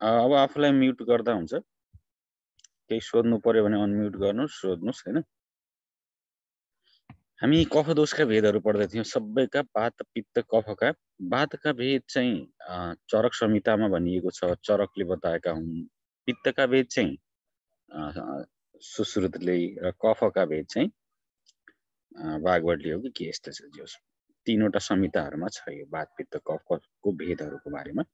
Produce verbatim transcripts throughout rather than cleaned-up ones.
अब आफूलाई म्युट गर्दा हुन्छ केही सोध्नु पर्यो भने अनम्युट गर्नुस् सोध्नुस् हैन हामी कफ दोषका भेदहरू पढ्दै थियौं सबैका वात पित्त कफका वातका भेद चाहिँ चरक संहितामा भनिएको छ चरकले बताएका हुन् पित्तका भेद चाहिँ सुश्रुतले र कफका भेद चाहिँ वागवटले हो कि के यस्तो छ जोस तीनवटा संहिताहरुमा छ यो वात पित्त कफको भेदहरुको बारेमा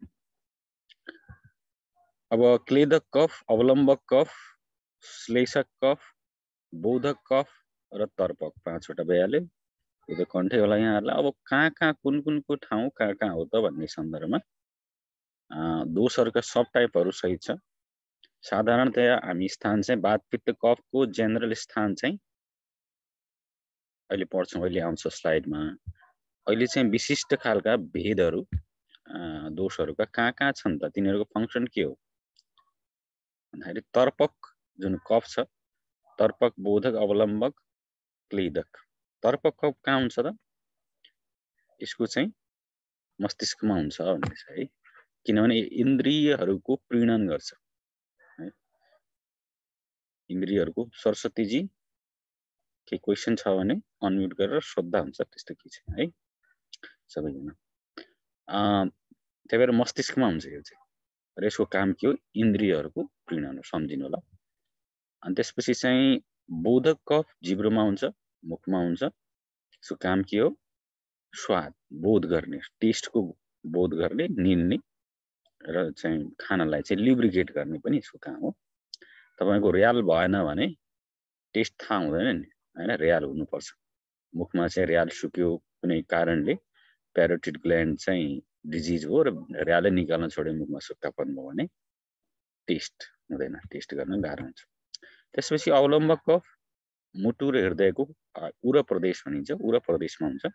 अब क्लेदक कफ अवलम्बक कफ श्लेषक कफ बोधक कफ र तर्पक पाँचवटा भइहाल्यो यो त कन्ठै होला यहाँहरुलाई अब कहाँ कहाँ कुन कुनको ठाउँ कहाँ कहाँ हो त भन्ने सन्दर्भमा दोषहरुका सब टाइपहरु सहित छ साधारणतया हामी स्थान चाहिँ वात पित्त कफको जनरल स्थान चाहिँ अहिले पढ्छौं अहिले आउँछ स्लाइडमा अहिले चाहिँ विशिष्ट खालका भेदहरु दोषहरुका कहाँ कहाँ छन् त तिनीहरुको फंक्सन के हो भन्दाखेरि तर्पक जुन कफ छ तर्पक बोधक अवलम्बक क्लेदक तर्पक कफ कहाँ हुन्छ त यसको चाहिँ मस्तिष्कमा हुन्छ भन्ने छ है किनभने इन्द्रियहरुको प्रीणन गर्छ है इन्द्रियहरुको सरस्वती जी के क्वेशन छ भने अनम्युट गरेर सोध्दा हुन्छ त्यस्तो के छ है सबैजना अ त्यही भएर मस्तिष्कमा हुन्छ यो चाहिँ र यसको काम के हो इन्द्रियहरुको प्रीणन सम्झिनु होला अनि त्यसपछि चाहिँ बोधक कफ जिब्रोमा हुन्छ मुखमा हुन्छ यसको काम के हो स्वाद बोध गर्ने टेस्टको बोध गर्ने निल्ने र चाहिँ खानालाई चाहिँ लुब्रिकेट गर्ने पनि यसको काम हो तपाईको र्याल भएन भने टेस्ट थाहा हुँदैन नि हैन र्याल हुनुपर्छ मुखमा चाहिँ र्याल सुक्यो कुनै कारणले प्यारोटिड ग्ल्यान्ड चाहिँ डिजिज हो र र्यालै निकाल्न छोड्यो मुखमा सुक्खापन भयो भने टेस्ट हुँदैन टेस्ट गर्न गाह्रो हुन्छ त्यसपछि अवलम्बक कफ मुटु र हृदयको उर प्रदेश भनिन्छ उर प्रदेशमा हुन्छ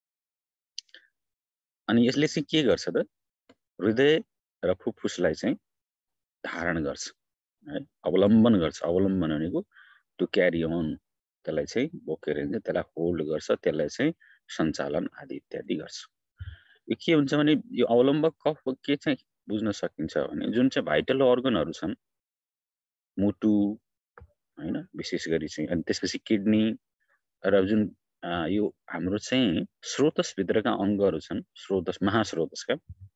अनि यसले चाहिँ के गर्छ त हृदय र फुफ्फुसलाई चाहिँ धारण गर्छ है अवलम्बन गर्छ अवलम्बन भनेको टु क्यारी अन त्यसलाई चाहिँ बोकेर हिँड्छ त्यसलाई होल्ड गर्छ त्यसलाई चाहिँ सञ्चालन आदि इत्यादि गर्छ यो के हुन्छ भने यो अवलम्बक कफ के चाहिँ बुझ्न सकिन्छ भने जुन चाहिँ भाइटल अर्गनहरु छन् मुटु हैन विशेष गरी चाहिँ अनि त्यसपछि किडनी र जुन यो हाम्रो चाहिँ स्रोतस भित्रका अंगहरु छन् स्रोतस महास्रोतसका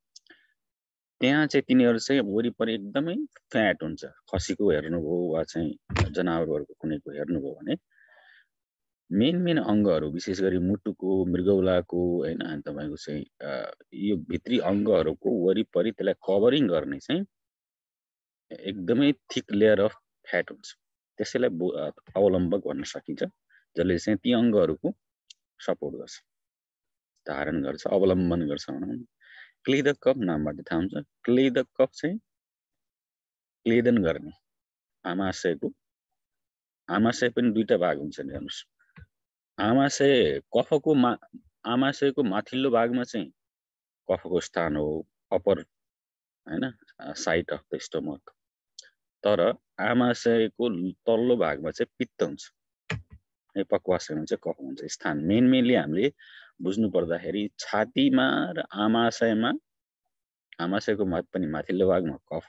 त्यहाँ चाहिँ तिनीहरु चाहिँ वरिपरि एकदमै फ्याट हुन्छ खसीको हेर्नुभयो वा चाहिँ जनावरहरुको कुनैको हेर्नुभयो भने मेन मेन अंगहरु विशेष गरी मुटुको मृगौलाको हैन अनि तपाईको चाहिँ यो भित्री अंगहरुको वरिपरि त्यसलाई कभरिङ गर्ने चाहिँ एकदमै थिक लेयर अफ फ्याट हुन्छ त्यसैलाई अवलम्बक भन्न सकिन्छ जसले चाहिँ ती अंगहरुको सपोर्ट गर्छ धारण गर्छ अवलम्बन गर्छ भनौं क्लेदक कफ नामबाट थाहा हुन्छ क्लेदक कफ चाहिँ क्लेदन गर्ने आमाशयको आमाशय पनि दुईटा भाग हुन्छ नि हेर्नुस् आमाशय कफको मा आमाशयको माथिल्लो भागमा चाहिँ कफको स्थान हो अपर हैन साइड अफ द स्टमक तर आमाशयको तल्लो भागमा चाहिँ पित्त हुन्छ है पक्वाशयमा चाहिँ कफ हुन्छ स्थान मेन मेनली हामीले बुझ्नु पर्दाखेरि छातीमा र आमाशयमा आमाशयको माथि पनि माथिल्लो भागमा कफ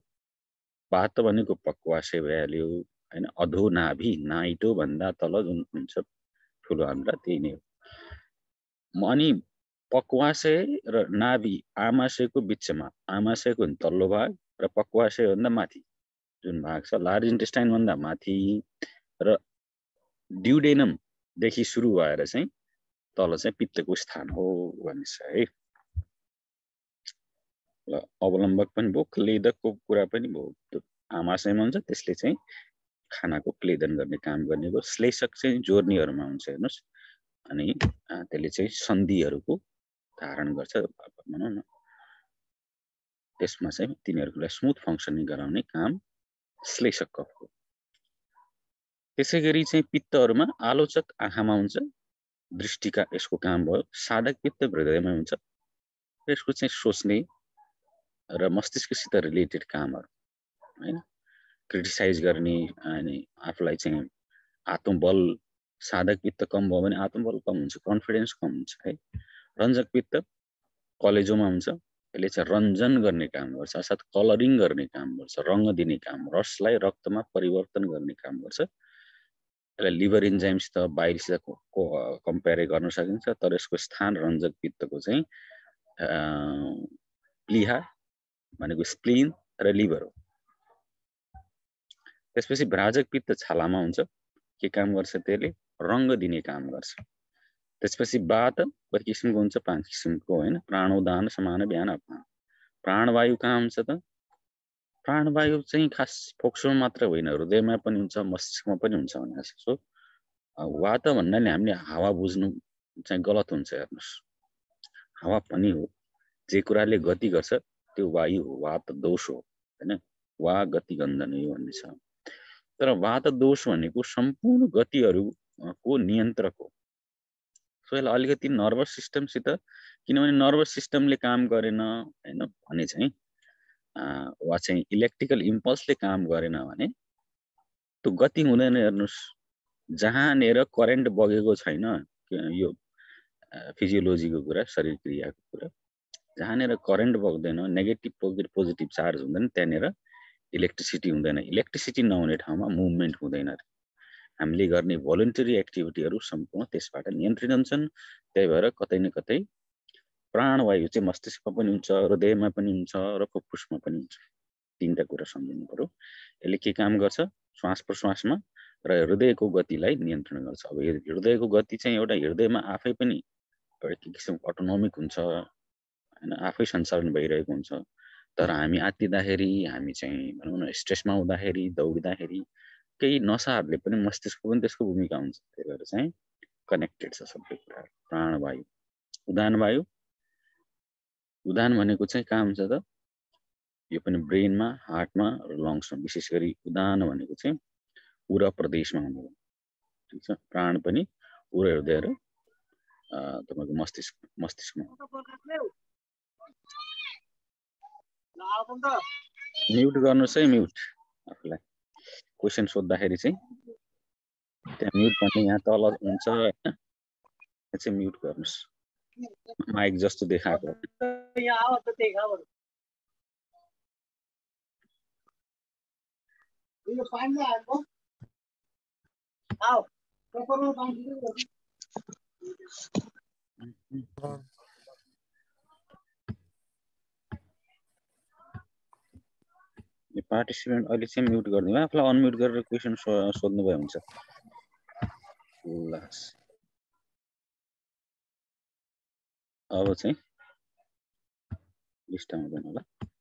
वात भनेको पक्वाशय भइहाल्यो हैन अधो नाभि नाइटो भन्दा तल जुन हुन्छ ठुलो आन्द्रा त्यही नै हो अनि पक्वाशय र नाभि आमाशयको बीचमा आमाशयको तल्लो भाग र पक्वाशय भन्दा माथि जुन भाग छ लार्ज इन्टेस्टाइन भन्दा माथि र ड्युडेनम देखि सुरु भएर चाहिँ तल चाहिँ पित्तको स्थान हो भन्ने छ है ल अवलम्बक पनि भयो क्लेदकको कुरा पनि भयो आमाशयमा हुन्छ त्यसले चाहिँ खानाको क्लेदन गर्ने काम गर्ने भयो श्लेषक चाहिँ जोर्नीहरुमा हुन्छ हेर्नुस् अनि त्यसले चाहिँ सन्धिहरुको धारण गर्छ भनौं न त्यसमा चाहिँ तिनीहरुलाई स्मुथ फंक्सनिङ गराउने काम श्लेषक कफको त्यसैगरी चाहिँ पित्तहरुमा आलोचक आँखामा हुन्छ दृष्टिका यसको काम भयो साधक पित्त हृदयमा हुन्छ यसको चाहिँ सोच्ने र मस्तिष्कसित रिलेटेड कामहरु हैन क्रिटिसाइज गर्ने अनि आफुलाई चाहिँ आत्मबल साधक पित्त कम भयो भने आत्मबल कम हुन्छ कन्फिडेन्स कम हुन्छ है रञ्जक पित्त कलेजोमा हुन्छ यसले चाहिँ रञ्जन गर्ने काम गर्छ, अर्थात् कलरिङ गर्ने काम गर्छ, रङ दिने काम, रसलाई रक्तमा परिवर्तन गर्ने काम गर्छ। यसलाई लिभर इन्जाइम्स त बाहिरसित कम्पेयर गर्न सकिन्छ, तर यसको स्थान रञ्जक पित्तको चाहिँ प्लिहा भनेको स्प्लिन र लिभर हो। त्यसपछि भ्राजक पित्त छालामा हुन्छ, के काम गर्छ त्यसले रङ्ग दिने काम गर्छ। त्यसपछि वात कति किसिमको हुन्छ, पाँच किसिमको होइन, प्राणोदान समान बिहान अपान। प्राणवायु कहाँ हुन्छ त, प्राणवायु चाहिँ खास फोक्सोमा मात्र होइन, हृदयमा पनि हुन्छ, मस्तिष्कमा पनि हुन्छ भने जस्तो। वात भन्नाले हामीले हावा बुझ्नु चाहिँ गलत हुन्छ। हेर्नुहोस्, हावा पनि हो, जे कुराले गति गर्छ त्यो वायु हो, वात दोष हो होइन, वा गति गन्धन यो भन्ने छ। तर वात दोष भनेको सम्पूर्ण गतिहरूको नियन्त्रक हो। सो यसलाई अलिकति नर्भस सिस्टमसित, किनभने नर्भस सिस्टमले काम गरेन होइन भने चाहिँ वा चाहिँ इलेक्ट्रिकल इम्पल्सले काम गरेन भने त्यो गति हुँदैन। हेर्नुहोस्, जहाँनिर करेन्ट बगेको छैन, यो फिजियोलोजीको कुरा, शरीर क्रियाको कुरा, जहाँनिर करेन्ट बग्दैन, नेगेटिभ पोजिटिभ चार्ज हुँदैन, त्यहाँनिर इलेक्ट्रिसिटी हुँदैन। इलेक्ट्रिसिटी नहुने ठाउँमा मुभमेन्ट हुँदैन। हामीले गर्ने भोलन्टरी एक्टिभिटीहरू सम्पूर्ण त्यसबाट नियन्त्रित हुन्छन्। त्यही भएर कतै न कतै प्राणवायु चाहिँ मस्तिष्कमा पनि हुन्छ, हृदयमा पनि हुन्छ र फुफ्फुसमा पनि हुन्छ। तीनटा कुरा सम्झिनु पर्यो। यसले के काम गर्छ, श्वास प्रश्वासमा र हृदयको गतिलाई नियन्त्रण गर्छ। अब हृदयको गति चाहिँ एउटा हृदयमा आफै पनि एउटा किसिमको अटोनोमिक हुन्छ होइन, आफै सञ्चालन भइरहेको हुन्छ। तर हामी आत्तिँदाखेरि, हामी चाहिँ भनौँ न स्ट्रेसमा हुँदाखेरि, दौडिँदाखेरि केही नसाहरूले पनि मस्तिष्कको पनि त्यसको भूमिका हुन्छ। त्यही भएर चाहिँ कनेक्टेड छ सबै कुराहरू। प्राणवायु, उदान वायु, उदान भनेको चाहिँ कहाँ हुन्छ त, यो पनि ब्रेनमा, हार्टमा र लङ्समा, विशेष गरी उदान भनेको चाहिँ उरा प्रदेशमा हुनु हो। ठिक छ, प्राण पनि उरा हृदय र तपाईँको मस्तिष्क मस्तिष्कमा। म्युट गर्नुहोस् है, म्युट आफूलाई क्वेसन सोद्धाखेरि चाहिँ त्यहाँ म्युट भन्ने यहाँ तल हुन्छ होइन, त्यहाँ चाहिँ म्युट गर्नुहोस्। माइक जस्तो देखाएको पार्टिसिपेन्ट अहिले चाहिँ म्युट गरिदिनु, आफूलाई अनम्युट गरेर क्वेसन सोध्नुभयो हुन्छ। ल अब चाहिँ लिस्ट आउँदैन होला।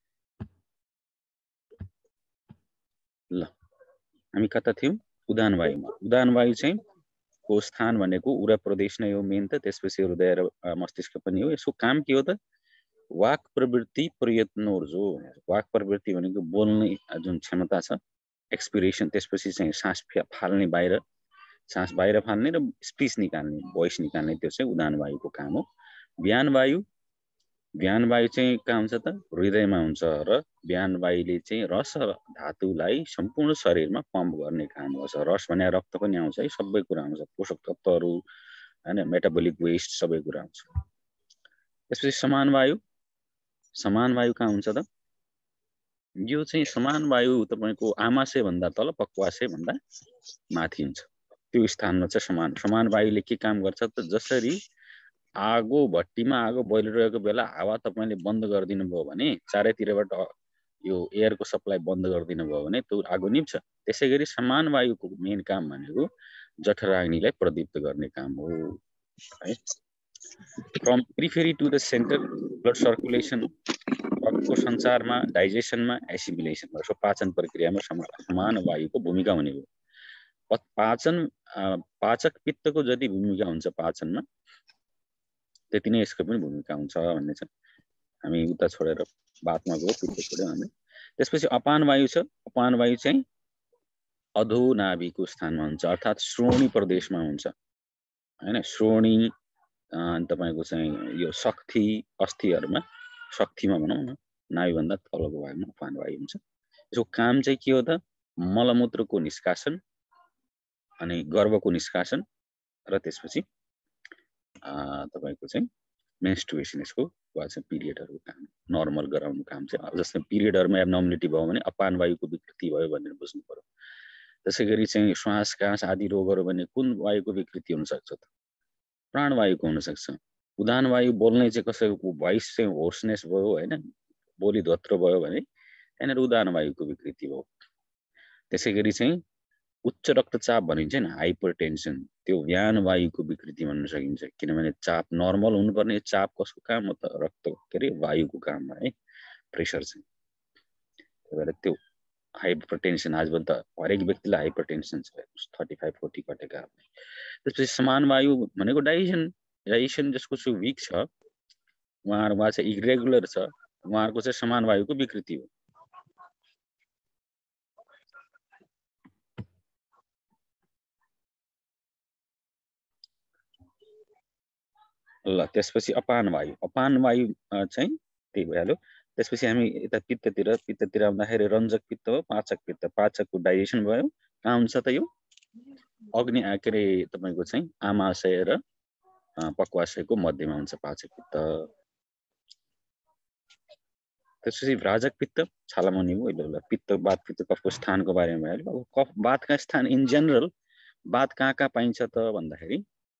ल हामी कता थियौँ, उदान वायुमा। उदान वायु चाहिँ को स्थान भनेको उरा प्रदेश नै हो मेन त, त्यसपछि हृदय र मस्तिष्क पनि हो। यसको काम के हो त, वाक प्रवृत्ति प्रयत्नोर्जो। वाक प्रवृत्ति भनेको बोल्ने जुन क्षमता छ, एक्सपिरेसन, त्यसपछि चाहिँ सास फाल्ने, बाहिर सास बाहिर फाल्ने र स्पिच निकाल्ने, भोइस निकाल्ने, त्यो चाहिँ उदान वायुको काम हो। बिहान वायु, बिहान वायु चाहिँ कहाँ हुन्छ त, हृदयमा हुन्छ र बिहान वायुले चाहिँ रस धातुलाई सम्पूर्ण शरीरमा पम्प गर्ने काम गर्छ। रस भने रक्त पनि आउँछ है, सबै कुरा आउँछ, पोषक तत्त्वहरू होइन, मेटाबोलिक वेस्ट सबै कुरा आउँछ। त्यसपछि समान वायु, समान वायु कहाँ हुन्छ त, यो चाहिँ समान वायु तपाईँको आमाशय भन्दा तल, पक्वाशय भन्दा माथि हुन्छ, त्यो स्थानमा चाहिँ समान समान वायुले के काम गर्छ त, जसरी आगो भट्टीमा आगो बलिरहेको बेला हावा तपाईँले बन्द गरिदिनु भयो भने, चारैतिरबाट यो एयरको सप्लाई बन्द गरिदिनु भयो भने त्यो आगो निप्छ। त्यसै गरी समान वायुको मेन काम भनेको जठराग्निलाई प्रदीप्त गर्ने काम हो है। From periphery to the centre, blood circulation, रक्तको सञ्चारमा, डाइजेसनमा, एसिमिलेसन, सो पाचन प्रक्रियामा समान वायुको भूमिका हुने हो। पाचन पाचक पित्तको जति भूमिका हुन्छ पाचनमा, त्यति नै यसको पनि भूमिका हुन्छ भन्ने छ। हामी उता छोडेर बातमा गयो, पित्त छोड्यौँ हामी। त्यसपछि अपान वायु छ। अपान वायु चाहिँ अधोनाभिको स्थानमा हुन्छ, अर्थात् श्रोणी प्रदेशमा हुन्छ होइन। श्रोणी तपाईँको चाहिँ यो शक्ति अस्थिहरूमा, शक्तिमा भनौँ न, नाभिभन्दा तलको भागमा अपान वायु हुन्छ। यसको काम चाहिँ के हो त, मलमूत्रको निष्कासन अनि गर्भको निष्कासन र त्यसपछि तपाईँको चाहिँ मेन्स्ट्रुएसन, यसको वा चाहिँ पिरियडहरुको काम नर्मल गराउनु काम चाहिँ जस्तै पिरियडहरुमा एब्नर्मलिटी भयो भने अपान वायुको विकृति भयो भनेर बुझ्नु पर्यो। त्यसैगरी चाहिँ श्वास कास आदि रोगहरु भने कुन वायुको विकृति हुन सक्छ त प्राणवायुको हुन सक्छ। उदान वायु बोल्ने चाहिँ कसैको भोइस चाहिँ होर्सनेस भयो हैन बोली धोत्रो भयो भने त्यहाँनेर उदान वायुको विकृति भयो। त्यसैगरी चाहिँ उच्च रक्तचाप भनिन्छ नि हाइपरटेन्सन त्यो व्यान वायुको विकृति भन्न सकिन्छ किनभने चाप नर्मल हुनुपर्ने चाप कसको काम हो त रक्त के रे वायुको काम हो है प्रेसर चाहिँ। त्यही भएर त्यो हाइपरटेन्सन आजभन्दा हरेक व्यक्तिलाई हाइपरटेन्सन छ थर्टी फाइभ फोर्टी कटेका। त्यसपछि समान वायु भनेको डाइजेसन डाइजेसन जसको चाहिँ विक छ उहाँहरु वा चाहिँ इरेगुलर छ उहाँहरुको चाहिँ समान वायुको विकृति हो। ल त्यसपछि अपान वायु अपान वायु चाहिँ त्यही भइहाल्यो। त्यसपछि हामी यता पित्ततिर पित्ततिर आउँदाखेरि रञ्जक पित्त हो पाचक पित्त पाचकको डाइजेसन भयो कहाँ हुन्छ त यो अग्नि के रे तपाईको चाहिँ आमाशय र पक्वाशयको मध्यमा हुन्छ पाचक पित्त। त्यसपछि व्राजक पित्त छालामुनि हो ल पित्त वात पित्त कफको स्थानको बारेमा भइहाल्यो। अब कफ वातका स्थान इन जनरल वात कहाँ कहाँ पाइन्छ त भन्दाखेरि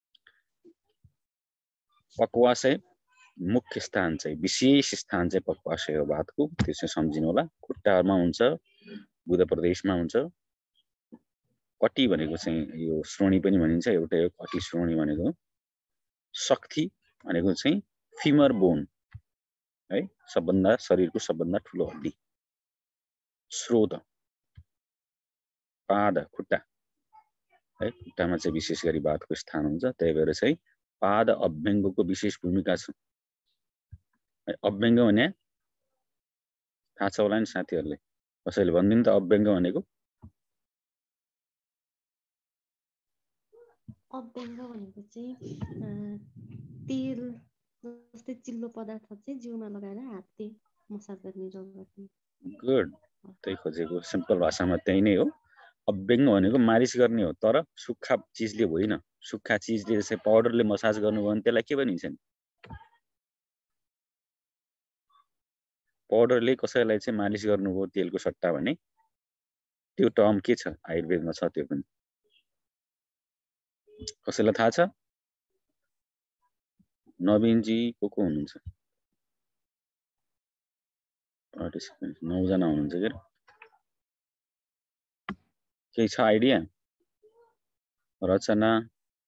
पक्वाशय मुख्य स्थान चाहिँ विशेष स्थान चाहिँ पक्वाशय हो वातको त्यो चाहिँ सम्झिनु होला। खुट्टामा हुन्छ बुध प्रदेशमा हुन्छ। कटी भनेको चाहिँ यो श्रोणी पनि भनिन्छ एउटै हो कटी श्रोणी भनेको। शक्ति भनेको चाहिँ फिमर बोन है सबभन्दा शरीरको सबभन्दा ठुलो हड्डी। स्रोत पाद खुट्टा है खुट्टामा चाहिँ विशेष गरी वातको स्थान हुन्छ। त्यही भएर चाहिँ पाद अभ्यङ्गको विशेष भूमिका छ। अभ्यङ्ग भने थाहा छ होला नि साथीहरुले कसैले भन्दिनु त अभ्यङ्ग भनेको अभ्यङ्ग भनेको चाहिँ तेल जस्तै चिल्लो पदार्थ चाहिँ जिउमा लगाएर हातले मसाज गर्ने रोग गर्ने। गुड त्यही खोजेको सिम्पल भाषामा त्यही नै हो। अभ्यङ्ग भनेको मालिस गर्ने हो तर सुक्खा चीजले होइन। सुक्खा चीजले चाहिँ पाउडरले मसाज गर्नु भयो भने त्यसलाई के भनिन्छ नि पाउडरले कसैलाई चाहिँ मालिस गर्नुभयो तेलको सट्टा भने त्यो टर्म के छ आयुर्वेदमा छ त्यो पनि कसैलाई थाहा छ नवीनजी को को हुनुहुन्छ पार्टिसिपेन्ट नौ जना हुनुहुन्छ के केही छ आइडिया रचना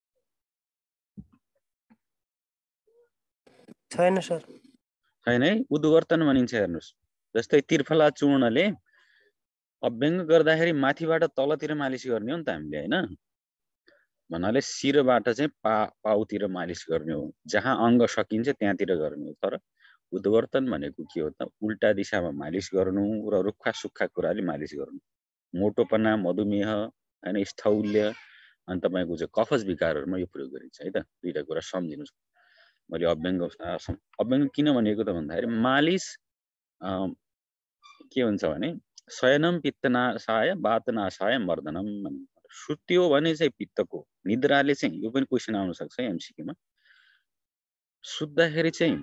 छैन सर छैन है उद्वर्तन भनिन्छ हेर्नुस्। जस्तै त्रिफला चूर्णले अभ्यङ्ग गर्दाखेरि माथिबाट तलतिर मालिस गर्ने हो नि त हामीले हैन भन्नाले शिरबाट चाहिँ पा पाउतिर मालिस गर्ने हो जहाँ अङ्ग सकिन्छ त्यहाँतिर गर्ने हो। तर उद्वर्तन भनेको के हो त उल्टा दिशामा मालिस गर्नु र रुखा सुक्खा कुराले मालिस गर्नु। मोटोपना मधुमेह हैन स्थौल्य अनि तपाईको चाहिँ कफज विकारहरुमा यो प्रयोग गरिन्छ है त। दुईटा कुरा सम्झिनुस्। मैले अभ्यङ्ग अभ्यङ्ग किन भनेको त भन्दाखेरि मालिस के हुन्छ भने शयनम पित्तनाशाय वातनाशाय मर्दनम भन्छ। सुत्यो भने चाहिँ पित्तको निद्राले चाहिँ यो पनि क्वेशन आउन सक्छ एमसीक्यूमा सुत्दाखेरि चाहिँ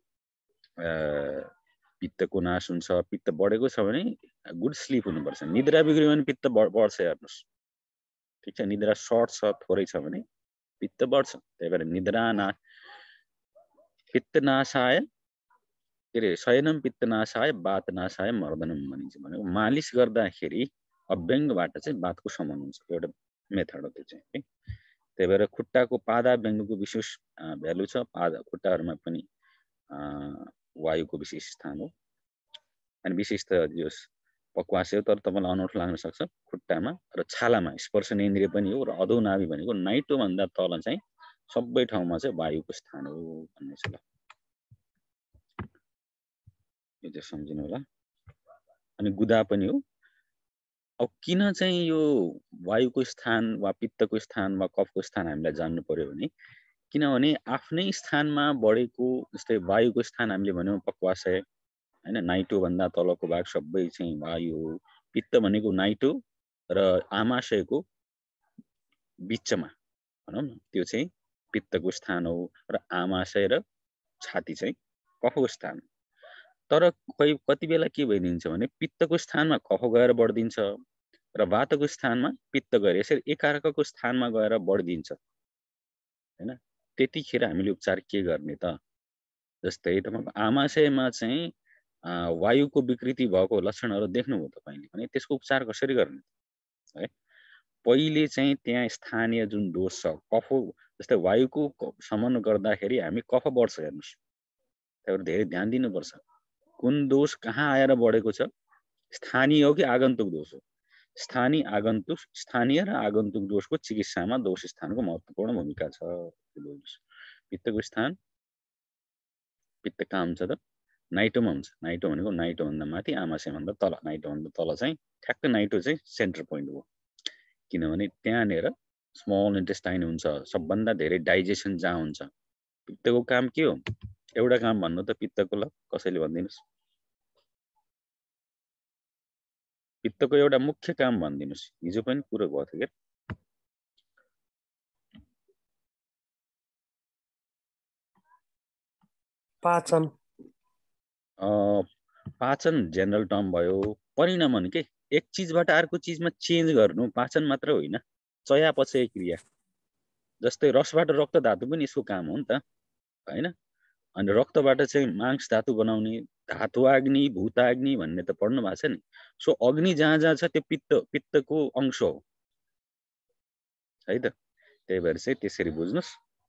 पित्तको नाश हुन्छ। पित्त बढेको छ भने गुड स्लिप हुनुपर्छ। निद्रा बिग्रियो भने पित्त बढ्छ हेर्नुस् ठीक छ। निद्रा सर्ट छ थोरै छ भने पित्त बढ्छ। त्यही भएर निद्रा ना पित्तनाशाय के रे शयनम पित्तनाशाय वातनाशाय मर्दनम भनिन्छ भनेको मालिस गर्दाखेरि अभ्यङ्गबाट चाहिँ वातको शमन हुन्छ एउटा मेथड हो त्यो चाहिँ है। त्यही भएर खुट्टाको पादाभ्यङ्गको विशेष भ्यालु छ। पाद खुट्टाहरुमा पनि वायुको विशेष स्थान हो अनि विशेष त यो पक्वाशय तर तपाईलाई अनौठो लाग्न सक्छ खुट्टामा र छालामा स्पर्शनीय इन्द्रिय पनि हो र अधोनाभि भनेको नाइटो भन्दा तल चाहिँ सबै ठाउँमा चाहिँ वायुको स्थान हो भन्ने छ। ल यो चाहिँ सम्झिनु होला। अनि गुदा पनि हो। अब किन चाहिँ यो वायुको स्थान वा पित्तको स्थान वा कफको स्थान हामीलाई जान्नु पर्यो भने किनभने आफ्नै स्थानमा बढेको जस्तै वायुको स्थान हामीले भन्यौं पक्वाशय हैन नाइटो भन्दा तलको भाग सबै चाहिँ वायु हो। पित्त भनेको नाइटो र आमाशयको बीचमा भनौं न त्यो चाहिँ पित्तको स्थान हो र आमाशय र छाती चाहिँ कफको स्थान। तर कोही कति बेला के भइदिन्छ भने पित्तको स्थानमा कफ गएर बढ्दिन्छ र वातको स्थानमा पित्त गएर यसरी एकार्काको स्थानमा गएर बढ्दिन्छ हैन। त्यतिखेर हामीले उपचार के गर्ने त? जस्तै तपाईको आमाशयमा चाहिँ वायुको विकृति भएको लक्षणहरू देख्नुभयो तपाईले भने त्यसको उपचार कसरी गर्ने है? पहिले चाहिँ त्यहाँ स्थानीय जुन दोष छ कफ, जस्तै वायुको समन गर्दाखेरि हामी कफ बढ्छ हेर्नुस्, त्यही भएर धेरै ध्यान दिनुपर्छ कुन दोष कहाँ आएर बढेको छ, स्थानीय हो कि आगन्तुक दोष हो। स्थानीय आगन्तुक स्थानीय र आगन्तुक दोषको चिकित्सामा दोष स्थानको महत्त्वपूर्ण भूमिका छ। पित्तको स्थान पित्त कहाँ हुन्छ त? नाइटोमा हुन्छ। नाइटो भनेको नाइटो भन्दा माथि आमाशय भन्दा तल, नाइटो भन्दा तल चाहिँ ठ्याक्क नाइटो चाहिँ सेन्टर पोइन्ट हो, किनभने त्यहाँनिर स्मल इन्टेस्टाइन हुन्छ, सबभन्दा धेरै डाइजेसन जहाँ हुन्छ। पित्तको काम के हो? एउटा काम भन्नु त पित्तको, ल कसैले भनिदिनुस्, पित्तको एउटा मुख्य काम भनिदिनुस्। हिजो पनि कुरो भएको थियो के, पाचन। पाचन जेनरल टर्म भयो। परिणमन के एक चिजबाट अर्को चिजमा चेन्ज गर्नु पाचन मात्र होइन, चयापचय क्रिया। जस्तै रसबाट रक्त धातु पनि यसको काम हो नि त हैन। अनि रक्तबाट चाहिँ मांस धातु बनाउने धातु अग्नि भूताग्नि भन्ने त पढ्नु भएको छ नि। सो अग्नि जहाँ जहाँ छ त्यो पित्त पित्तको अंश हो है त। त्यही भएर चाहिँ त्यसरी बुझ्नुस्।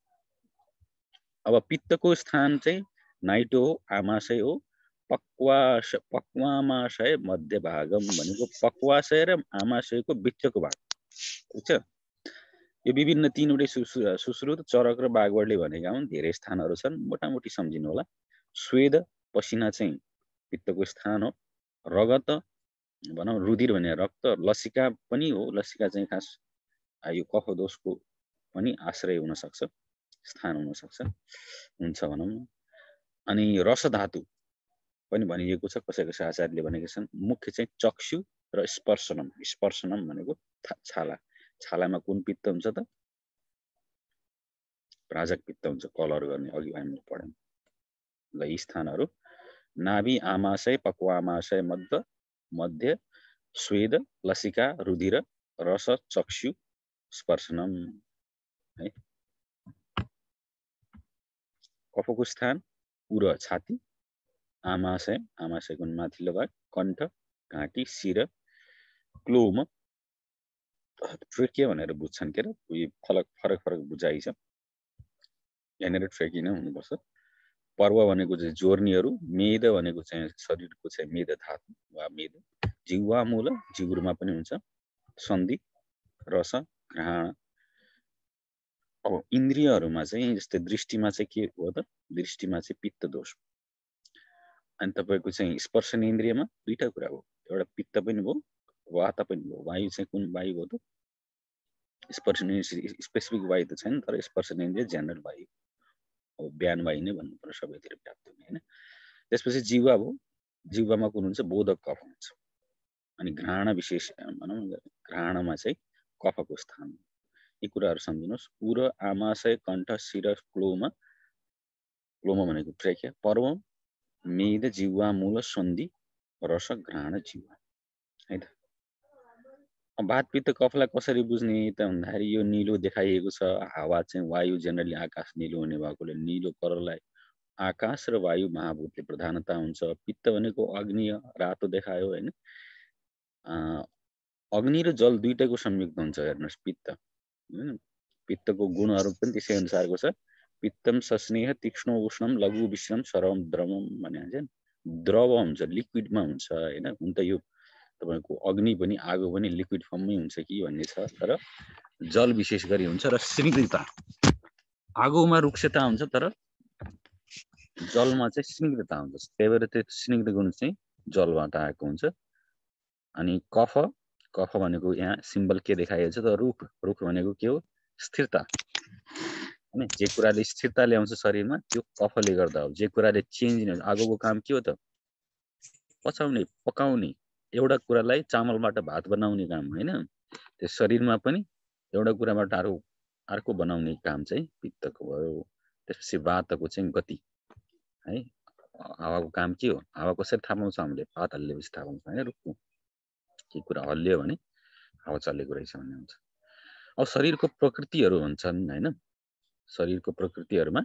अब पित्तको स्थान चाहिँ नाइटो हो, आमाशय हो, पक्वाश पक्वामाशय मध्यभागम भनेको पक्वाशय र आमाशयको बिचको भाग, ठीक छ। यो विभिन्न तीनवटै सुश्रुत, चरक र बागवटले भनेका हुन्। धेरै स्थानहरू छन्, मोटामोटी सम्झिनु होला। स्वेद पसिना चाहिँ पित्तको स्थान हो। रगत भनौँ रुधिर भने रक्त, लसिका पनि हो। लसिका चाहिँ खास यो कफ दोषको पनि आश्रय हुन सक्छ, स्थान हुन सक्छ, हुन्छ भनौँ न। अनि रस धातु पनि भनिएको छ, कसै कसै आचार्यले भनेका छन्। मुख्य चाहिँ चक्षु र स्पर्शनम। स्पर्शनम भनेको छाला। छालामा कुन पित्त हुन्छ त? प्राजक पित्त हुन्छ, कलर गर्ने, अघि हामीले पढ्यौं। ल यी स्थानहरू नाभि, आमाशय, पक्वामाशय, मध्य मध्य स्वेद, लसिका, रुधिर, रस, चक्षु, स्पर्शनम है। कफको स्थान उर छाती, आमाशय आमाशयको माथिल्लो भाग, कण्ठ, घाँटी, शिर, क्लोम, ट्रेकिया भनेर बुझ्छन् के, यो फरक फरक फरक बुझाइ छ। यहाँनिर ट्रेकी नै हुनुपर्छ। पर्व भनेको चाहिँ जोर्नीहरू, मेद भनेको चाहिँ शरीरको चाहिँ मेद धातु वा मेद, जिह्वा मूल जिउरमा पनि हुन्छ, सन्धि, रस, घ्राण। अब इन्द्रियहरूमा चाहिँ जस्तै दृष्टिमा चाहिँ के हो त? दृष्टिमा चाहिँ पित्त दोष। अनि तपाईको चाहिँ स्पर्शन इन्द्रियमा दुईटा कुरा हो, एउटा पित्त पनि भयो, वात पनि भयो। वायु चाहिँ कुन वायु हो त? स्पर्शन स्पेसिफिक वायु त छैन, तर स्पर्शन इन्द्रिय जेनरल वायु हो, बिहान वायु नै भन्नु पर्छ, सबैतिर व्याप्त हुने हैन। त्यसपछि जिह्वा भयो, जिह्वामा कुन हुन्छ? बोधक कफ हुन्छ। अनि घ्राण विशेष भनौँ, घ्राणमा चाहिँ कफको स्थान। यी कुराहरू सम्झिनुहोस्। उर, आमाशय, कण्ठ, शिर, क्लोम। क्लोम भनेको ट्रेकिया, पर्व, मेद, जिह्वा मूल, सन्धि, रस, घ्राण, जिह्वा है त। वात पित्त कफलाई कसरी बुझ्ने त भन्दाखेरि यो निलो देखाइएको छ। हावा चाहिँ वायु जेनरली आकाश निलो हुने भएकोले निलो कलरलाई आकाश र वायु महाभूतले प्रधानता हुन्छ। पित्त भनेको अग्नि रातो देखायो हैन। अग्नि र जल दुईटैको संयुक्त हुन्छ हेर्नुस् पित्त हैन। पित्तको गुणहरू पनि त्यसै अनुसारको छ। पित्तम सस्नेह तीक्ष्ण उष्णम लघु विश्रम सरम द्रवम भने चाहिँ द्रव हुन्छ, लिक्विडमा हुन्छ हैन। हुन त यो तपाईको अग्नि पनि आगो पनि लिक्विड फर्ममै हुन्छ कि भन्ने छ, तर जल विशेष गरी हुन्छ। र स्निग्धता, आगोमा रुक्षता हुन्छ तर जलमा चाहिँ स्निग्धता हुन्छ। त्यही भएर त्यो स्निग्ध गुण चाहिँ जलबाट आएको हुन्छ। अनि कफ, कफ भनेको यहाँ सिम्बल के देखाइएको छ त? रुख। रुख भनेको के हो? स्थिरता हैन। जे कुराले स्थिरता ल्याउँछ शरीरमा त्यो कफले गर्दा हो। जे कुराले चेन्ज ल्याउँछ, आगोको काम के हो त? पचाउने, पकाउने। एउटा कुरालाई चामलबाट भात बनाउने काम हैन। त्यो शरीरमा पनि एउटा कुराबाट अर्को अर्को बनाउने काम चाहिँ पित्तको भयो। त्यसपछि वातको चाहिँ गति है, हावाको काम के हो? हावा कसरी थाहा पाउँछ हामीले? पात हल्लिएपछि थाहा पाउँछ होइन रुखको के कुरा हल्लियो भने हावा चलेको रहेछ भन्ने हुन्छ। अब शरीरको प्रकृतिहरू हुन्छन् होइन, शरीरको प्रकृतिहरूमा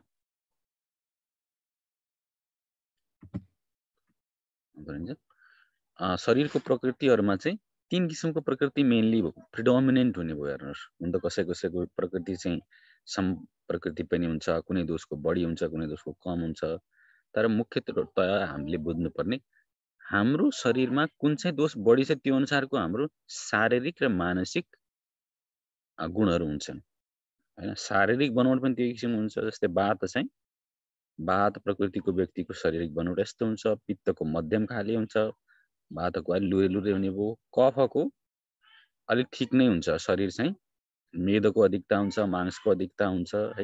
शरीरको प्रकृतिहरूमा चाहिँ तीन किसिमको प्रकृति मेनली प्रिडोमिनेन्ट हुने भयो हेर्नुहोस्। हुन त कसै कसैको प्रकृति चाहिँ सम प्रकृति पनि हुन्छ, कुनै दोषको बढी हुन्छ, कुनै दोषको कम हुन्छ। तर मुख्यतया हामीले बुझ्नुपर्ने हाम्रो शरीरमा कुन चाहिँ दोष बढी छ त्यो अनुसारको हाम्रो शारीरिक र मानसिक गुणहरू हुन्छन् हैन। शारीरिक बनोट पनि त्यही किसिमको हुन्छ। जस्तै वात चाहिँ वात प्रकृतिको व्यक्तिको शारीरिक बनोट यस्तो हुन्छ। पित्तको मध्यम खाले हुन्छ, वातको अलि लुरे लुरे हुने भयो। कफको अलिक ठिक नै हुन्छ, शरीर चाहिँ मेदको अधिकता हुन्छ, मांसको अधिकता हुन्छ है।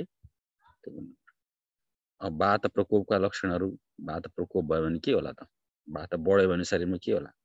अब वात प्रकोपका लक्षणहरू, वात प्रकोप भयो भने के होला त? वात बढ्यो भने शरीरमा के होला?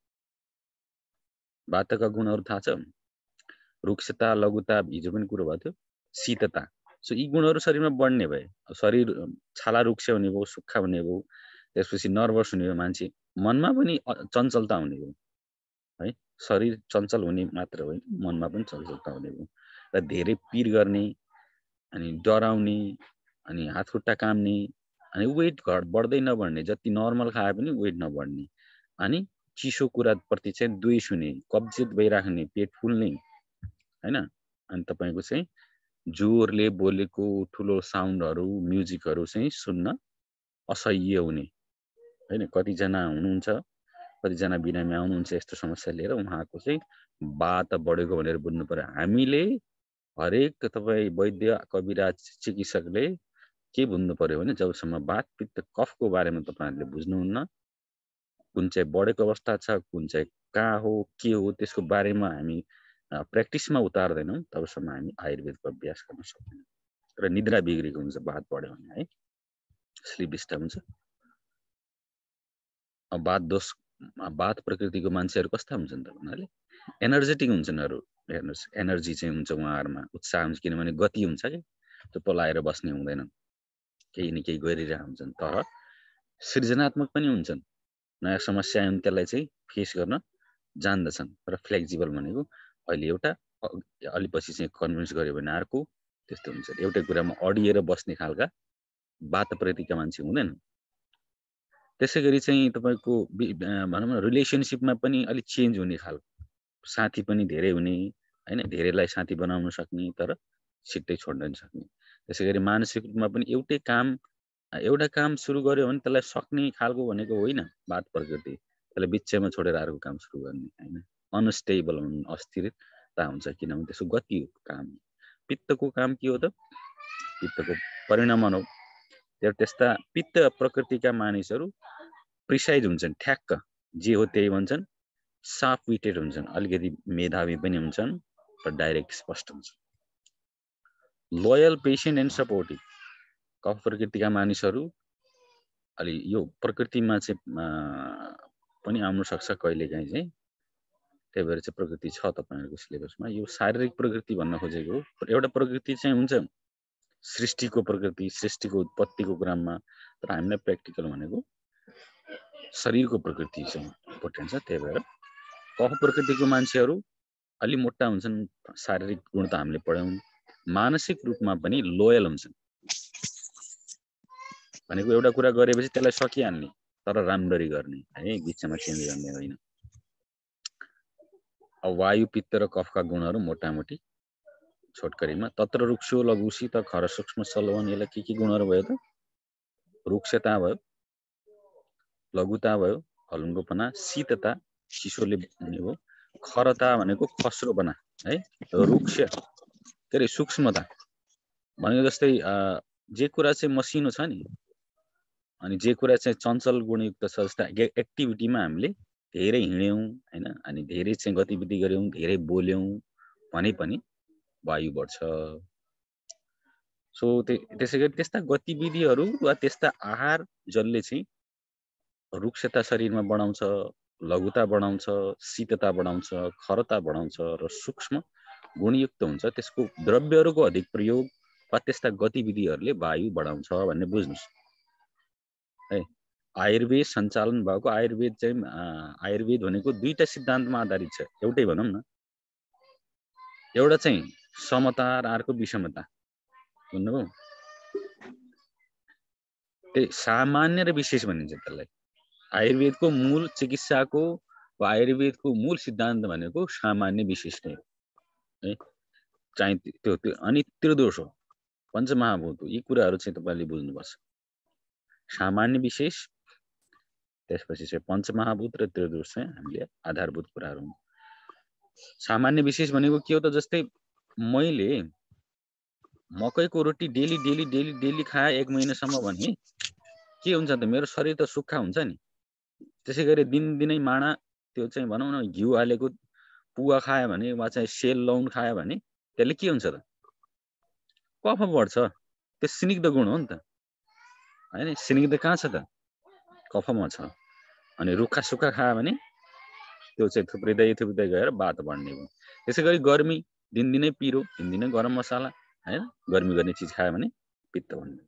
वातका गुणहरू थाहा छ? रुक्षता, लघुता, हिजो पनि कुरो भएको थियो, शीतता। सो यी गुणहरू शरीरमा बढ्ने भए शरीर छाला रुक्ष हुने भयो, सुक्खा हुने भयो, त्यसपछि नर्भस हुने भयो मान्छे, मनमा पनि चञ्चलता हुने भयो है। शरीर चञ्चल हुने मात्र होइन, मनमा पनि चञ्चलता हुने भयो र धेरै पिर गर्ने अनि डराउने अनि हात खुट्टा काम्ने अनि वेट घट बढ्दै नबढ्ने, जति नर्मल खाए पनि वेट नबढ्ने अनि चिसो कुराप्रति चाहिँ द्वेष हुने, कब्जियत भइराख्ने, पेट फुल्ने हैन। अनि तपाईको चाहिँ जोरले बोलेको ठुलो साउन्डहरू, म्युजिकहरू चाहिँ सुन्न असह्य हुने हैन। कतिजना हुनुहुन्छ, कतिजना बिरामी आउनुहुन्छ यस्तो समस्या लिएर, उहाँको चाहिँ वात बढेको भनेर बुझ्नु पर्यो। हामीले हरेक तपाईँ वैद्य, कविराज, चिकित्सकले के बुझ्नु पर्यो भने जबसम्म वात पित्त कफको बारेमा तपाईहरुले बुझ्नुहुन्न, कुन चाहिँ बढेको अवस्था छ, कुन चाहिँ कहाँ हो, के हो, त्यसको बारेमा हामी प्र्याक्टिसमा उतार्दैनौँ, तबसम्म हामी आयुर्वेदको अभ्यास गर्न सक्दैनौँ। र निद्रा बिग्रेको हुन्छ वात बढ्यो भने है, स्लिप डिस्टर्ब हुन्छ। अब वात दोष, वात प्रकृतिको मान्छेहरू कस्ता हुन्छन् त भन्नाले एनर्जेटिक हुन्छन्। अरू हेर्नुहोस्, एनर्जी चाहिँ हुन्छ उहाँहरूमा, उत्साह हुन्छ, किनभने गति हुन्छ कि त्यो पलाएर बस्ने हुँदैनन्, केही न केही गरिरहेका हुन्छन्। तर सृजनात्मक पनि हुन्छन्, नयाँ समस्या आयो त्यसलाई चाहिँ फेस गर्न जान्दछन्। र फ्लेक्जिबल भनेको अहिले एउटा अलि पछि चाहिँ कन्भिन्स गर्यो भने अर्को, त्यस्तो हुन्छ। एउटै कुरामा अडिएर बस्ने खालका वात प्रकृतिका मान्छे हुँदैन। त्यसै गरी चाहिँ तपाईको भनौँ न रिलेसनसिपमा पनि अलिक चेन्ज हुने खालको, साथी पनि धेरै हुने हैन, धेरैलाई साथी बनाउन सक्ने तर छिट्टै छोड्न सक्ने। त्यसै गरी मानसिक रूपमा पनि एउटै काम, एउटा काम सुरु गर्यो भने त्यसलाई सक्ने खालको भनेको होइन वात प्रकृति, त्यसलाई बिचैमा छोडेर अर्को काम सुरु गर्ने हैन। अनस्टेबल हुनु, अस्थिरता हुन्छ, किनभने त्यसको गति हो काम। पित्तको काम के हो त? पित्तको परिणमन हो। त्यस्ता पित्त प्रकृतिका मानिसहरू प्रिसाइज हुन्छन्, ठ्याक्क जे हो त्यही भन्छन्, साफ विटेड हुन्छन्, अलिकति मेधावी पनि हुन्छन् र डाइरेक्ट स्पष्ट हुन्छ। Loyal, patient and supportive. कफ प्रकृतिका मानिसहरू अलि यो प्रकृतिमा चाहिँ पनि आउन सक्छ कहिलेकाहीँ चाहिँ, त्यही भएर चाहिँ प्रकृति छ तपाईहरुको सिलेबसमा। यो शारीरिक प्रकृति भन्न खोजेको हो। एउटा प्रकृति चाहिँ हुन्छ सृष्टिको प्रकृति, सृष्टिको उत्पत्तिको क्रममा, तर हामीलाई प्र्याक्टिकल भनेको शरीरको प्रकृति चाहिँ इम्पोर्टेन्ट छ। त्यही भएर कफ प्रकृतिको मान्छेहरू अलि मोटा हुन्छन्, शारीरिक गुण त हामीले पढ्यौं। मानसिक रूपमा पनि लोयल हुन्छन्, भनेको एउटा कुरा गरेपछि त्यसलाई सकिहाल्ने तर राम्ररी गर्ने है, बिचमा चेन्ज गर्ने होइन। अब वायु, पित्त र कफका गुणहरू मोटामोटी छोटकरीमा तत्र रुक्षो लघुसी त खर सूक्ष्म सलवन, यसलाई के के गुणहरू भयो त? रुक्षता भयो, लघुता भयो, हलुङ्गोपना, शीतता चिसोले हुने भयो, खरता भनेको खस्रोपना है, रुक्ष के अरे सूक्ष्मता भनेको जस्तै जे कुरा चाहिँ मसिनो छ नि, अनि जे कुरा चाहिँ चञ्चल गुणयुक्त छ, जस्तै एक्टिभिटीमा हामीले धेरै हिँड्यौं हैन, अनि धेरै चाहिँ गतिविधि गर्यौं, धेरै बोल्यौं भने पनि वायु बढ्छ। सो त्यसै गरी त्यस्ता गतिविधिहरू वा त्यस्ता आहार जसले चाहिँ रुक्षता शरीरमा बढाउँछ, लघुता बढाउँछ, शीतता बढाउँछ, खरता बढाउँछ र सूक्ष्म गुणयुक्त हुन्छ, त्यसको द्रव्यहरूको अधिक प्रयोग वा त्यस्ता गतिविधिहरूले वायु बढाउँछ भन्ने बुझ्नुस् है। आयुर्वेद सञ्चालन भएको आयुर्वेद चाहिँ आयुर्वेद भनेको दुईटा सिद्धान्तमा आधारित छ एउटै भनौँ न एउटा चाहिँ समता र अर्को विषमता भन्नुभयो त्यही सामान्य र विशेष भनिन्छ त्यसलाई आयुर्वेदको मूल चिकित्साको वा आयुर्वेदको मूल सिद्धान्त भनेको सामान्य विशेष नै हो है चाहिँ त्यो त्यो अनि त्रिदोष हो पञ्चमहाभूत हो यी कुराहरू चाहिँ तपाईँले बुझ्नुपर्छ सामान्य विशेष त्यसपछि चाहिँ पञ्चमहाभूत र त्रिदोष चाहिँ हामीले आधारभूत कुराहरू हुन् सामान्य विशेष भनेको के हो त जस्तै मैले मकैको रोटी डेली डेली डेली डेली खाए एक महिनासम्म भने के हुन्छ त मेरो शरीर त सुक्खा हुन्छ नि त्यसै गरी दिनदिनै माणा त्यो चाहिँ भनौँ न घिउ हालेको पुवा खायो भने वा चाहिँ सेल लौन खायो भने त्यसले के हुन्छ त कफ बढ्छ त्यो स्निग्ध गुण हो नि त हैन स्निग्ध कहाँ छ त कफमा छ अनि रुखा सुक्खा खायो भने त्यो चाहिँ थुप्रिँदै थुप्रिँदै गएर बात बढ्ने हो त्यसै गरी गर्मी दिनदिनै पिरो दिनदिनै गरम मसाला हैन गर्मी गर्ने चिज खायो भने पित्त बढ्ने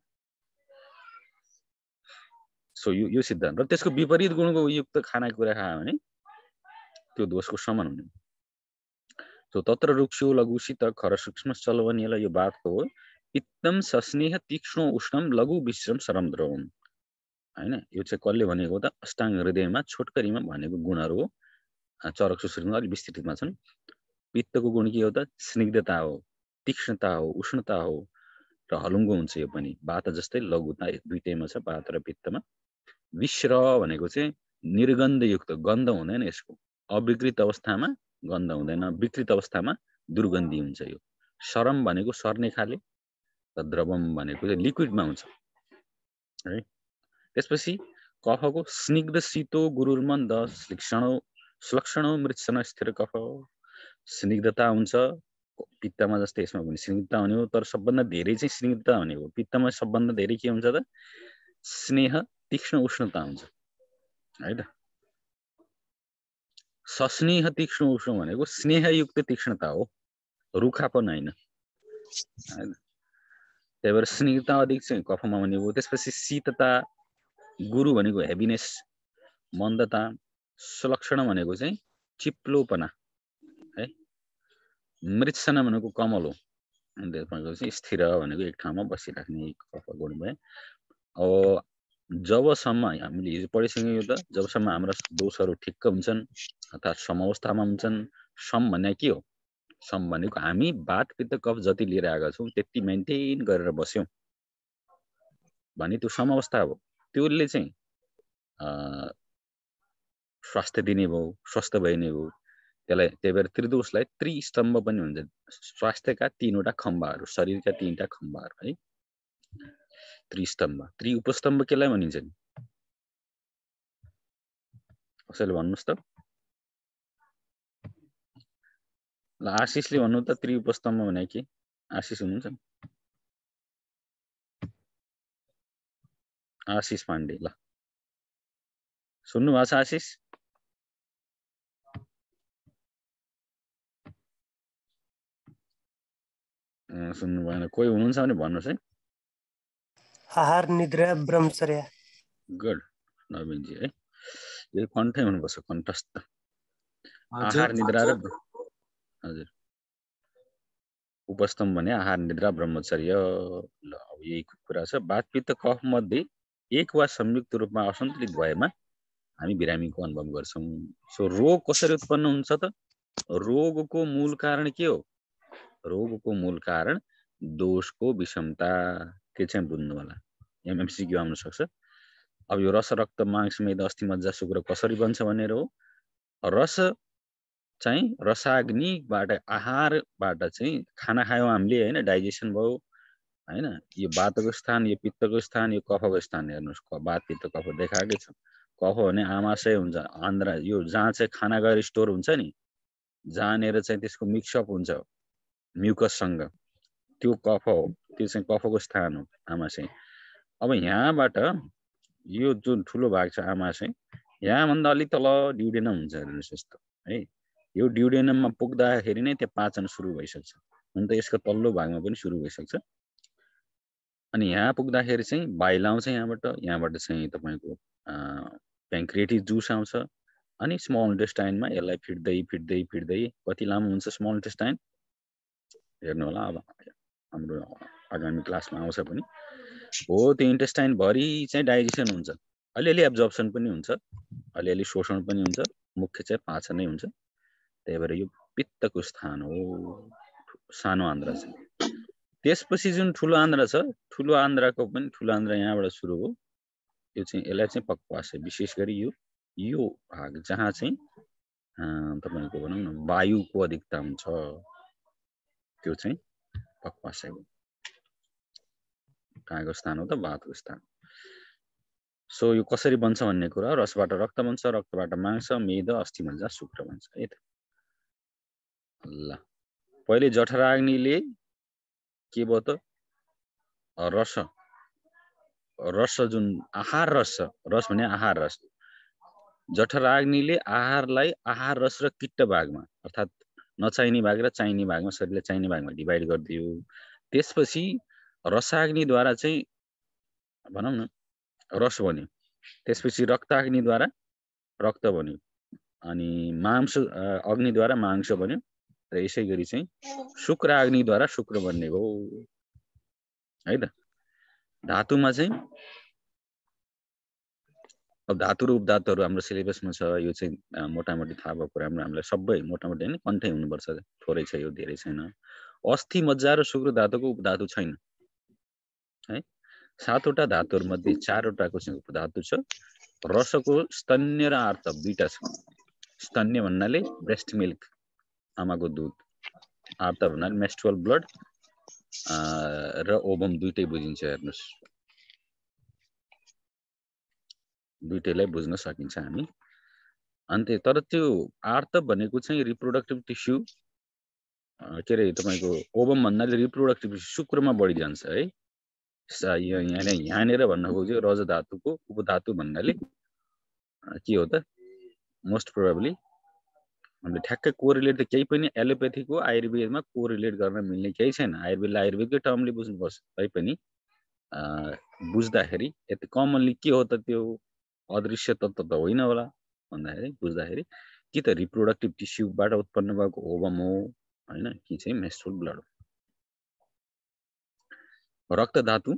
सो यो यो सिद्धान्त र त्यसको विपरीत गुणको युक्त खानेकुरा खायो भने त्यो दोषको समान हुने सो तत्र रुक्षो लघु शीत खर सूक्ष्म चलवनिला यो बातको हो पित्तम सस्नेह तीक्ष्ण उष्णम लघु विश्रम सरम द्रवम हैन यो चाहिँ कसले भनेको त अष्टाङ्ग हृदयमा छोटकरीमा भनेको गुणहरू हो चरक सुश्रुतमा अलि विस्तृतमा छन् पित्तको गुण के हो त स्निग्धता हो तीक्ष्णता हो उष्णता हो र हलुङ्गो हुन्छ यो पनि वात जस्तै लघुता दुईटैमा छ वात र पित्तमा विश्र भनेको चाहिँ निर्गन्धयुक्त गन्ध हुँदैन यसको अविकृत अवस्थामा गन्ध हुँदैन विकृत अवस्थामा दुर्गन्धी हुन्छ यो सरम भनेको सर्ने खाले र द्रवम भनेको चाहिँ लिक्विडमा हुन्छ है त्यसपछि कफको स्निग्ध शीतो गुरुर्मन्द श्लिक्षणो श्लक्षणो मृत्सन स्थिर कफ स्निग्धता हुन्छ पित्तमा जस्तै यसमा पनि स्निग्धता हुने हो तर सबभन्दा धेरै चाहिँ स्निग्धता हुने हो पित्तमा सबभन्दा धेरै के हुन्छ त स्नेह तीक्ष्ण उष्णता हुन्छ है त सस्नेह तीक्ष्ण उष्ण भनेको स्नेहयुक्त तीक्ष्णता हो रुखापन होइन त्यही भएर स्निग्धता अधिक चाहिँ कफमा हुने हो त्यसपछि शीतता गुरु भनेको हेभिनेस मन्दता सुलक्षण भनेको चाहिँ चिप्लोपना है मृत्सना भनेको कमल हो अनि त्यसमा चाहिँ स्थिर भनेको एक ठाउँमा बसिराख्ने कफ गुण भयो अब जबसम्म हामीले हिजो पढिसक्यौँ यो त जबसम्म हाम्रा दोषहरू ठिक्क हुन्छन् अर्थात् समअवस्थामा हुन्छन् सम भन्ने के हो सम भनेको हामी वात पित्त कफ जति लिएर आएका छौँ त्यति मेन्टेन गरेर बस्यौँ भने त्यो समअवस्था हो त्यसले चाहिँ स्वास्थ्य दिने भयो स्वस्थ भइने भयो त्यसलाई त्यही भएर त्रिदोषलाई त्रिस्तम्भ पनि हुन्छ स्वास्थ्यका तीनवटा खम्बाहरू शरीरका तीनटा खम्बाहरू है त्रिस्तम्भ त्रि उपस्तम्भ केलाई भनिन्छ नि कसैले भन्नुहोस् त ल आशिषले भन्नु त त्रि उपस्तम्भ भने के आशिष हुनुहुन्छ आशिष पाण्डे ल सुन्नु भएको छ आशिष सुन्नु भएन कोही हुनुहुन्छ भने भन्नुहोस् है आहार निद्रा ब्रह्मचर्य गुड नवीनजी है यो कण्ठै हुनुपर्छ कण्ठस्थ आहार निद्रा र हजुर उपस्तम्भ भने आहार निद्रा ब्रह्मचर्य ल अब यही कुरा छ वात पित्त कफ मध्ये एक वा संयुक्त रूपमा असन्तुलित भएमा हामी बिरामीको अनुभव गर्छौँ सो रोग कसरी उत्पन्न हुन्छ त रोगको मूल कारण के हो रोगको मूल कारण दोषको विषमता के चाहिँ बुझ्नु होला एमएमसीक्यू आउन सक्छ अब यो रस रक्त मांस मेद अस्थि मज्जा शुक्र कसरी बन्छ भनेर हो रस चाहिँ रसाग्निबाट आहारबाट चाहिँ खाना खायौँ हामीले हैन डाइजेसन भयो हैन यो वातको स्थान यो पित्तको स्थान यो कफको स्थान हेर्नुस् वात पित्त कफ देखाएकै छ कफ भने आमाशय हुन्छ आन्द्रा यो जहाँ चाहिँ खाना गएर स्टोर हुन्छ नि जहाँनेर चाहिँ त्यसको मिक्सअप हुन्छ म्युकससँग त्यो कफ हो त्यो चाहिँ कफको स्थान हो आमाशय अब यहाँबाट यो जुन ठुलो भाग छ आमाशय यहाँभन्दा अलि तल ड्युडेनम हुन्छ हेर्नुहोस् यस्तो है यो ड्युडेनममा पुग्दाखेरि नै त्यो पाचन सुरु भइसक्छ हुन त यसको तल्लो भागमा पनि सुरु भइसक्छ अनि यहाँ पुग्दाखेरि चाहिँ बाइल आउँछ यहाँबाट यहाँबाट चाहिँ तपाईँको प्याङ्क्रिएटिस जुस आउँछ अनि स्मल इन्टेस्टाइनमा यसलाई फिट्दै फिट्दै फिट्दै कति लामो हुन्छ स्मल इन्टेस्टाइन हेर्नु होला अब हाम्रो आगामी क्लासमा आउँछ पनि हो त्यो इन्टेस्टाइन भरि चाहिँ डाइजेसन हुन्छ अलिअलि एब्जर्प्सन पनि हुन्छ अलिअलि शोषण पनि हुन्छ मुख्य चाहिँ पाचन नै हुन्छ त्यही भएर यो पित्तको स्थान हो सानो आन्द्रा चाहिँ त्यसपछि जुन ठुलो आन्द्रा छ ठुलो आन्द्राको पनि ठुलो आन्द्रा यहाँबाट सुरु हो यो चाहिँ यसलाई चाहिँ पक्वाशय विशेष गरी यो यो भाग जहाँ चाहिँ तपाईको भनौँ न वायुको अधिकता हुन्छ त्यो चाहिँ पक्वाशय हो कहाँको स्थान हो त वातको स्थान सो यो कसरी बन्छ भन्ने कुरा रसबाट रक्त बन्छ रक्तबाट मांस मेद अस्थि मज्जा शुक्र बन्छ है त ल पहिले जठराग्निले के भयो त रस रस जुन आहार रस रस भने आहार रस जठराग्निले आहारलाई आहार रस र किट्ट भागमा अर्थात् नचाहिने भाग र चाहिने भागमा शरीरले चाहिने भागमा डिभाइड गरिदियो त्यसपछि रसाग्निद्वारा चाहिँ भनौँ न रस बन्यो त्यसपछि रक्ताग्निद्वारा रक्त बन्यो अनि मांस अग्निद्वारा मांस बन्यो र यसै गरी चाहिँ शुक्र अग्निद्वारा शुक्र बन्ने हो है त धातुमा चाहिँ अब धातु र उपधातुहरू हाम्रो सिलेबसमा छ यो चाहिँ मोटामोटी थाहा भएको कुरा हामीलाई सबै मोटामोटी हैन कन्ठै हुनुपर्छ थोरै छ यो धेरै छैन अस्थि मज्जा र शुक्र धातुको उपधातु छैन है सातवटा धातुहरू मध्ये चारवटाको चाहिँ उपधातु छ रसको स्तन्य र आर्त दुईटा छ स्तन्य भन्नाले ब्रेस्ट मिल्क आमाको दुध आर्त भन्नाले मेन्स्ट्रुअल ब्लड र ओभम दुईटै बुझिन्छ हेर्नुस् दुईटैलाई बुझ्न सकिन्छ हामी अन्ते तर त्यो आर्त भनेको चाहिँ रिप्रोडक्टिभ टिस्यु के रे तपाईको ओभम भन्नाले रिप्रोडक्टिभ शुक्रमा बढी जान्छ है यहाँ यहाँनिर भन्न खोज्यो रज धातुको उपधातु भन्नाले के हो त मोस्ट प्रोबेबली हामीले ठ्याक्कै कोरिलेट त केही पनि एलोपेथीको आयुर्वेदमा कोरिलेट गर्न मिल्ने केही छैन आयुर्वेदले आयुर्वेदकै टर्मले बुझ्नुपर्छ तैपनि बुझ्दाखेरि यति कमनली के हो त त्यो अदृश्य तत्त्व त होइन होला भन्दाखेरि बुझ्दाखेरि कि त रिप्रोडक्टिभ टिस्युबाट उत्पन्न भएको ओभम हो हैन कि चाहिँ मेन्स्ट्रुअल ब्लड हो रक्त धातु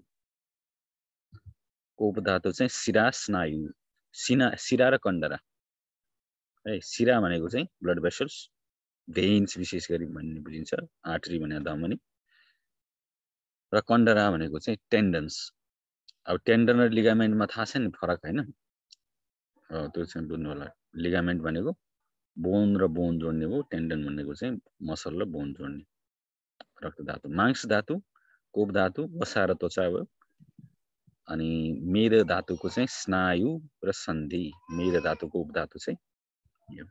को उपधातु चाहिँ शिरा स्नायु सिना शिरा र कण्डरा है शिरा भनेको चाहिँ ब्लड भेसल्स भेन्स विशेष गरी भन्ने बुझिन्छ आर्टरी भने धमनी र कण्डरा भनेको चाहिँ टेन्डन्स अब टेन्डन र लिगामेन्टमा थाहा छ नि फरक हैन त्यो चाहिँ बुझ्नु होला लिगामेन्ट भनेको बोन र बोन जोड्ने हो टेन्डन भनेको चाहिँ मसल र बोन जोड्ने रक्त धातु मांस धातु कोप धातु वसा र त्वचा हो अनि मेद धातुको चाहिँ स्नायु र सन्धि मेद धातुको उपधातु चाहिँ यो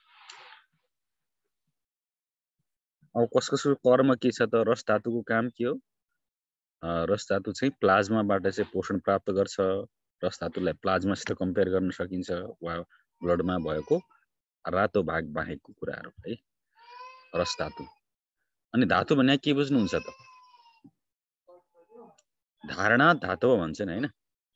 अब कस कसको कर्म के छ त रस धातुको काम के हो रस धातु चाहिँ प्लाज्माबाट चाहिँ पोषण प्राप्त गर्छ रस धातुलाई प्लाज्मासित कम्पेयर गर्न सकिन्छ वा ब्लडमा भएको रातो भाग बाहेकको कुराहरू है रस धातु अनि धातु भन्ने के बुझ्नुहुन्छ त धारणा धातु भन्छन् हैन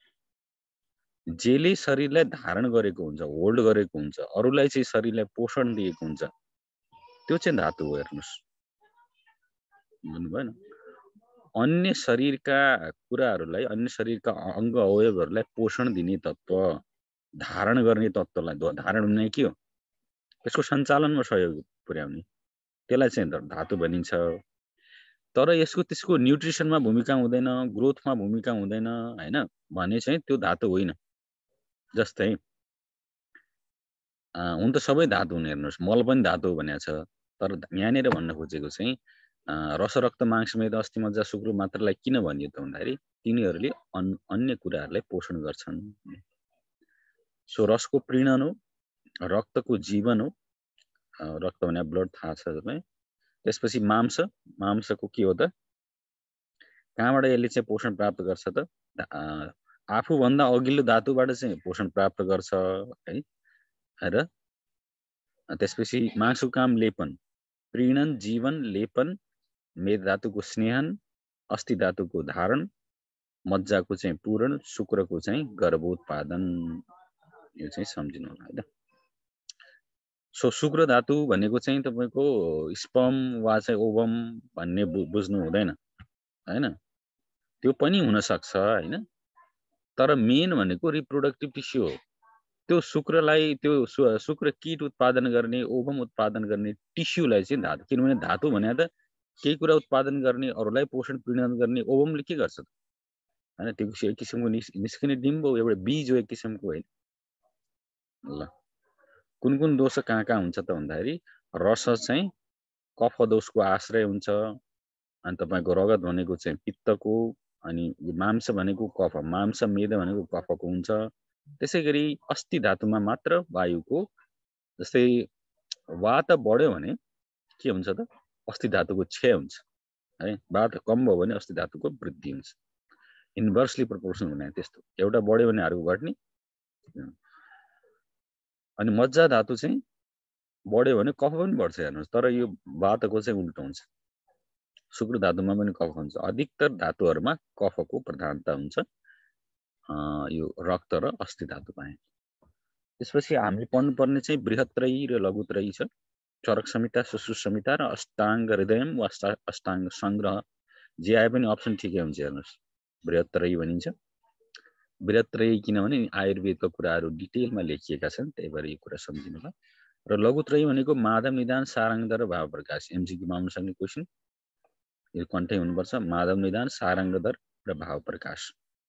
जेले शरीरलाई धारण गरेको हुन्छ होल्ड गरेको हुन्छ अरूलाई चाहिँ शरीरलाई पोषण दिएको हुन्छ त्यो चाहिँ धातु हो हेर्नुस् बुझ्नु भएन अन्य शरीरका कुराहरूलाई अन्य शरीरका अङ्ग अवयवहरूलाई पोषण दिने तत्त्व धारण गर्ने तत्त्वलाई धारण हुने के हो त्यसको सञ्चालनमा सहयोग पुर्याउने त्यसलाई चाहिँ धातु भनिन्छ तर यसको त्यसको न्युट्रिसनमा भूमिका हुँदैन ग्रोथमा भूमिका हुँदैन हैन भने चाहिँ त्यो धातु होइन जस्तै हुन त सबै धातु हुने हेर्नुहोस् मल पनि धातु भनेको छ तर यहाँनिर भन्न खोजेको चाहिँ रस रक्त मांस मेद अस्थि मज्जा शुक्र मात्रलाई किन भनियो त भन्दाखेरि तिनीहरूले अन्य कुराहरूलाई पोषण गर्छन् सो रसको प्रीणन हो रक्तको जीवन हो रक्त भने ब्लड थाहा छ तपाईँ त्यसपछि मांस मांसको के हो त कहाँबाट यसले चाहिँ पोषण प्राप्त गर्छ त आफूभन्दा अघिल्लो धातुबाट चाहिँ पोषण प्राप्त गर्छ है र त्यसपछि मांसको काम लेपन प्रीणन जीवन लेपन मेद धातुको स्नेहन अस्थि धातुको धारण मज्जाको चाहिँ पूरण, शुक्रको चाहिँ गर्भोत्पादन, यो चाहिँ सम्झिनु होला हैन। सो शुक्र धातु भनेको चाहिँ तपाईको स्पर्म वा चाहिँ ओभम भन्ने बुझ्नु हुँदैन हैन, त्यो पनि हुन सक्छ हैन, तर मेन भनेको रिप्रोडक्टिभ टिस्यु हो। त्यो शुक्रलाई त्यो शुक्र कीट उत्पादन गर्ने, ओभम उत्पादन गर्ने टिस्युलाई चाहिँ धातु, किनभने धातु भने त केही कुरा उत्पादन गर्ने, अरूलाई पोषण पीडन गर्ने, ओभमले के गर्छ हैन, त्यो एक किसिमको निस्किने डिम्ब हो, एउटा बीज हो एक किसिमको हैन। ल कुन कुन दोष कहाँ कहाँ हुन्छ त भन्दाखेरि रस चाहिँ कफ दोषको आश्रय हुन्छ, अनि तपाईको रगत भनेको चाहिँ पित्तको, अनि मांस भनेको कफ, मांस मेद भनेको कफको हुन्छ। त्यसैगरी अस्थि धातुमा मात्र वायुको, जस्तै वात बढ्यो भने के हुन्छ त अस्थि धातुको क्षय हुन्छ है, वात कम भयो भने अस्थि धातुको वृद्धि हुन्छ, इन्भर्सली प्रोपोर्सन हुने त्यस्तो, एउटा बढ्यो भने अर्को घट्ने। अनि मज्जा धातु चाहिँ बढ्यो भने कफ पनि बढ्छ हेर्नुस्, तर यो वातको चाहिँ उल्टो हुन्छ। शुक्र धातुमा पनि कफ हुन्छ, अधिकतर धातुहरुमा कफको प्रधानता हुन्छ, यो रक्त र अस्थि धातु बाहेक। त्यसपछि हामीले पढ्नुपर्ने चाहिँ बृहत्त्रयी र लघुत्रयी छ, चरक संहिता, सुश्रुत संहिता र अष्टाङ्ग हृदयम वा अष्टाङ्ग संग्रह, जे आए पनि अप्सन ठिकै हुन्छ हेर्नुस्। बृहत्त्रयी भनिन्छ, बृहत्त्रयी किनभने आयुर्वेदका कुराहरू डिटेलमा लेखिएका छन्, त्यही भएर यो कुरा सम्झिनु होला। र लघुत्रयी भनेको माधव निदान, सारङ्ग र भाव प्रकाश, एमसीक्यूमा आउन सक्ने क्वेशन, यो कन्टै हुनुपर्छ, माधव निदान, सारङ्ग दर र भाव प्रकाश।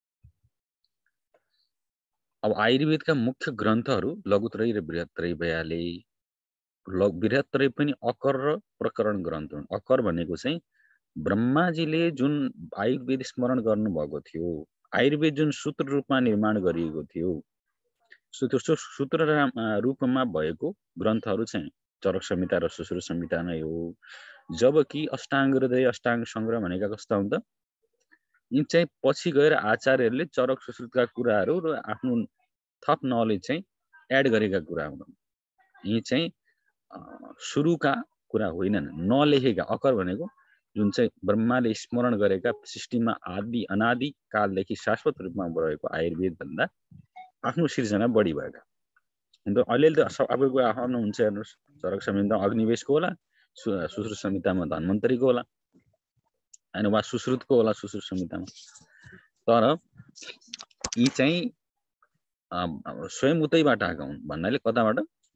अब आयुर्वेदका मुख्य ग्रन्थहरू लघुत्रयी र बृहत्त्रयी भइहाले। बृहत्त्रयी पनि अकर र प्रकरण ग्रन्थ हुन्। अकर भनेको चाहिँ ब्रह्माजीले जुन आयुर्वेद स्मरण गर्नुभएको थियो, आयुर्वेद जुन सूत्र रूपमा निर्माण गरिएको थियो, सूत्र रूपमा भएको ग्रन्थहरू चाहिँ चरक संहिता र सुश्रुत संहिता नै हो। जबकि अष्टाङ्ग हृदय, अष्टाङ्ग संग्रह भनेका कस्ता हुन् त, यी चाहिँ पछि गएर आचार्यहरूले चरक सुश्रुतका कुराहरू र आफ्नो थप नलेज चाहिँ एड गरेका कुरा हुन्। यी चाहिँ सुरुका कुरा होइनन्, नलेखेका। अकर भनेको जुन चाहिँ ब्रह्माले स्मरण गरेका सृष्टिमा आदि अनादि कालदेखि शाश्वत रूपमा रहेको आयुर्वेद भन्दा आफ्नो सिर्जना बढी भएका। अन्त अहिले त सबैको आफ्नो हुन्छ हेर्नुहोस्, चरक संहिता अग्निवेशको होला, सुश्रुत संहितामा धन्वन्तरीको होला हैन, वा सुश्रुतको होला सुश्रुत संहितामा। तर यी चाहिँ स्वयं उतैबाट आएका हुन् भन्नाले कताबाट,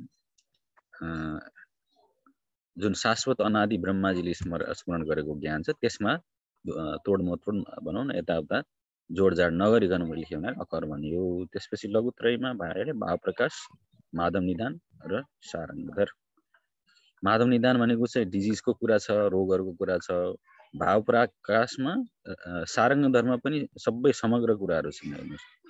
जुन शाश्वत अनादि ब्रह्माजीले स्मरण गरेको ज्ञान छ त्यसमा तोड मोतोड भनौँ न, यताउता जोडजाड नगरिकन लेख्यो भने अकर भनियो। त्यसपछि लघुत्रयीमा भइहाल्यो भाव प्रकाश, माधव निदान र सारङ्गधर। माधव निदान भनेको चाहिँ डिजिजको कुरा छ, रोगहरूको कुरा छ। भाव प्रकाशमा सारङ्गधरमा पनि सबै समग्र कुराहरू छन् हेर्नुहोस्।